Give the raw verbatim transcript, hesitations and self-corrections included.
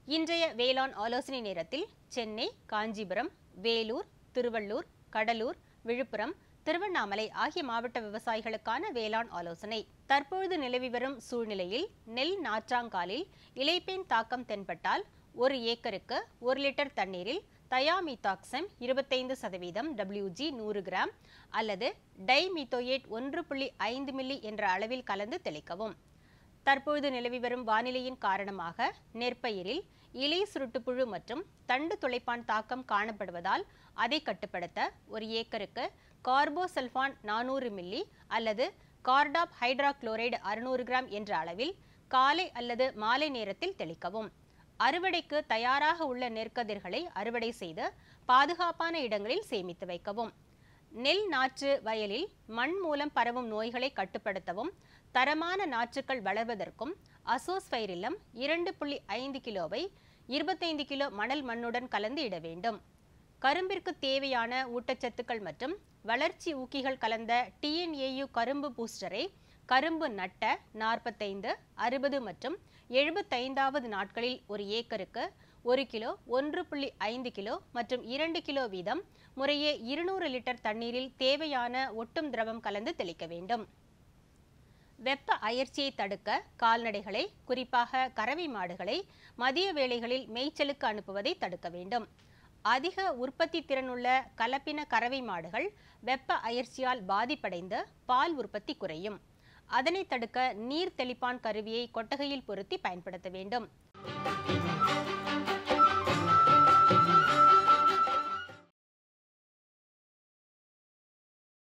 இன்றைய வேளாண் ஆலோசனை நேரத்தில் சென்னை, காஞ்சிபுரம், வேலூர், திருவள்ளூர், கடலூர், விழுப்புரம், திருவண்ணாமலை ஆகிய மாவட்ட விவசாயிகளுக்கான வேளாண் ஆலோசனை. தற்பொழுது நிலவி வரும் சூழ்நிலையில் நெல் நாற்றாங்காலில் இலைப்பேன் தாக்கம் தென்பட்டால் ஒரு ஏக்கருக்கு ஒரு லிட்டர் தண்ணீரில் தயாமித்தாக்சம் இருபத்தைந்து சதவீதம் டபிள்யூஜி நூறு கிராம் அல்லது டைமித்தோயேட் ஒன்று புள்ளி ஐந்து மில்லி என்ற அளவில் கலந்து தெளிக்கவும். தற்பொழுது நிலவி வரும் வானிலையின் காரணமாக நெற்பயிரில் இலை சுருட்டுப்புழு மற்றும் தண்டு துளைப்பான் தாக்கம் காணப்படுவதால் அதை கட்டுப்படுத்த ஒரு ஏக்கருக்கு கார்போசல்ஃபான் நானூறு மில்லி அல்லது கார்டாப் ஹைட்ராக்ளோரைடு அறுநூறு கிராம் என்ற அளவில் காலை அல்லது மாலை நேரத்தில் தெளிக்கவும். அறுவடைக்கு தயாராக உள்ள நெற்கதிர்களை அறுவடை செய்து பாதுகாப்பான இடங்களில் சேமித்து வைக்கவும். நெல் நாற்று வயலில் மண் மூலம் பரவும் நோய்களை கட்டுப்படுத்தவும் தரமான நாற்றுக்கள் வளர்வதற்கும் அசோஸ்பைரில்லம் இரண்டு புள்ளி ஐந்து கிலோவை இருபத்தைந்து கிலோ மணல் மண்ணுடன் கலந்து இட வேண்டும். கரும்பிற்கு தேவையான ஊட்டச்சத்துக்கள் மற்றும் வளர்ச்சி ஊக்கிகள் கலந்த டிஎன்ஏயு கரும்பு பூஸ்டரை கரும்பு நட்ட நாற்பத்தைந்து, அறுபது மற்றும் எழுபத்தைந்தாவது நாட்களில் ஒரு ஏக்கருக்கு ஒரு கிலோ, ஒன்று புள்ளி ஐந்து கிலோ மற்றும் இரண்டு கிலோ வீதம் முறையே இருநூறு லிட்டர் தண்ணீரில் தேவையான ஒட்டும் திரவம் கலந்து தெளிக்க வேண்டும். வெப்ப அயற்சியை தடுக்க கால்நடைகளை, குறிப்பாக கறவை மாடுகளை மதிய வேளைகளில் மேய்ச்சலுக்கு அனுப்புவதை தடுக்க வேண்டும். அதிக உற்பத்தி திறனுள்ள கலப்பின கறவை மாடுகள் வெப்ப அயற்சியால் பாதிப்படைந்து பால் உற்பத்தி குறையும். அதனை தடுக்க நீர் தெளிப்பான் கருவியை கொட்டகையில் பொருத்தி பயன்படுத்த வேண்டும்.